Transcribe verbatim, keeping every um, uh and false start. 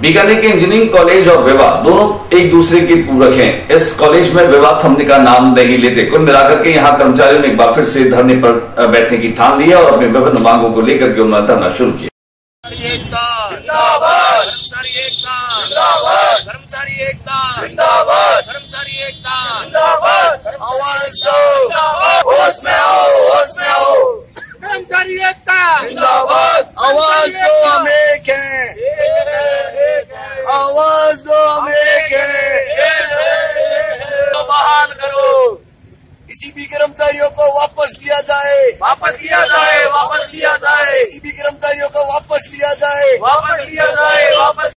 बीकानेर के engineering college और विवाह दोनों एक दूसरे के पूरक हैं। इस कॉलेज में विवाह थमने का नाम नहीं लेते। कुल मिलाकर के यहाँ कर्मचारियों ने एक बार फिर से धरने पर बैठने की ठान लिया और अपनी विभिन्न मांगों को लेकर के उन्होंने धरना शुरू किया। आवाज दो हमें एक है, आवाज दो हमें एक है, तो बहाल करो। किसी भी कर्मचारियों को वापस लिया जाए, वापस लिया जाए, वापस लिया जाए, किसी भी कर्मचारियों को वापस लिया जाए, वापस लिया जाए, वापस